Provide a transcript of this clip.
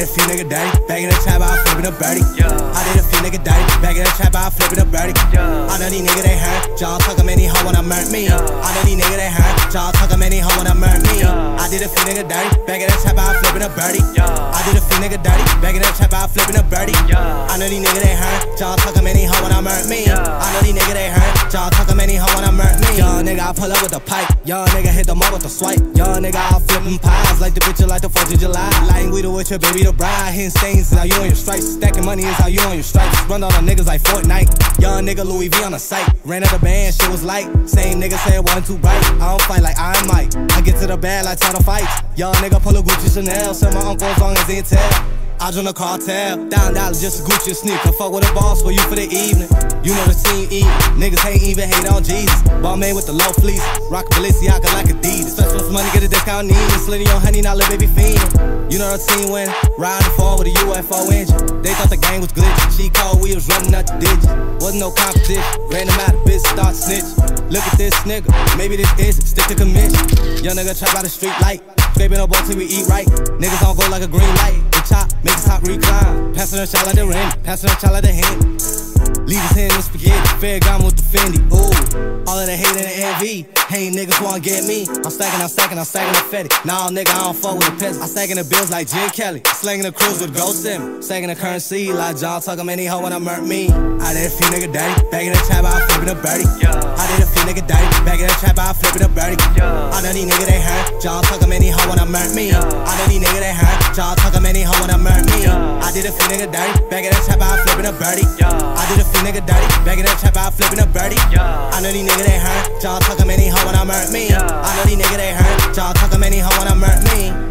few nigga dirty. Back in the trap, I flippin' a birdie. I did a few nigga dirty. Back in the trap, I flippin' a birdie. I know these niggas they hurt. Y'all talk 'em any hoe when I murk me. I know these niggas they hurt. Y'all talk 'em any hoe when I murk me. I did a few nigga dirty. Back in the trap, I flippin' a birdie. I did a few nigga dirty. Back in the trap, I flippin' a birdie. I know these niggas they hurt. Y'all talk 'em any hoe when I murk me. I know these niggas they hurt. Y'all talk 'em any hoe when I murk me. Young nigga, I pull up with the pipe. Young nigga hit them up with the swipe. Young nigga, I flippin' pies like the bitch like the 4th of July. Lighting weed with your baby the bride. Hitting stains is how you on your stripes. Stacking money is how you on your stripes. Run on niggas like Fortnite. Young nigga Louis V on the site. Ran out the band, shit was light. Same nigga said wasn't too bright. I don't fight like I might. I get to the bag like title fights. Young nigga pull a Gucci Chanel. Send my uncle as long as he tell. I join the cartel, $1 just a Gucci sneaker. Fuck with a boss for you for the evening. You know the team eat. Niggas ain't even hate on Jesus. Ball man with the low fleece. Rock Balenciaga like Adidas. Stretch for some money, get a discount, need it. Slitty on honey, now little baby fiendin'. You know the team win. Riding forward with a UFO engine. They thought the game was glitch. She called, we was running out the ditch. Wasn't no competition. Ran them out, bitch, start snitch. Look at this nigga, maybe this is it. Stick to commission. Young nigga trap out the street light. Scraping up till we eat right. Niggas don't go like a green light. The chop, make the top recline. Passing a shot like the rim, passing a shot like the hand. Leave his hand in the spaghetti, fair gone with the Fendi. Ooh, all of the hate and the envy. Hey, niggas wanna get me. I'm stacking the Fetty. Nah, nigga, I don't fuck with the peasants. I'm stacking the bills like Jim Kelly. Slanging the cruise with Ghost Sim. Stacking the currency like John Tucker, any hoe when I murk me. I did a few nigga dirty. Back in the trap, I flippin' a birdie. I did a few nigga dirty. Back in the trap, I flippin' a birdie. I know these niggas they hurt. John Tucker, any hoe when I murk me. I know these niggas they hurt. John Tucker, any hoe when I murk me. I did a few nigga dirty. Back in the trap, I flippin' a birdie. I did a few nigga dirty. Back in the trap, I flippin' a birdie. I know these niggas they hurt. John Tucker, any hoe when I murk me. I know these niggas they hurt. Y'all talk 'em any hoe when I murk me.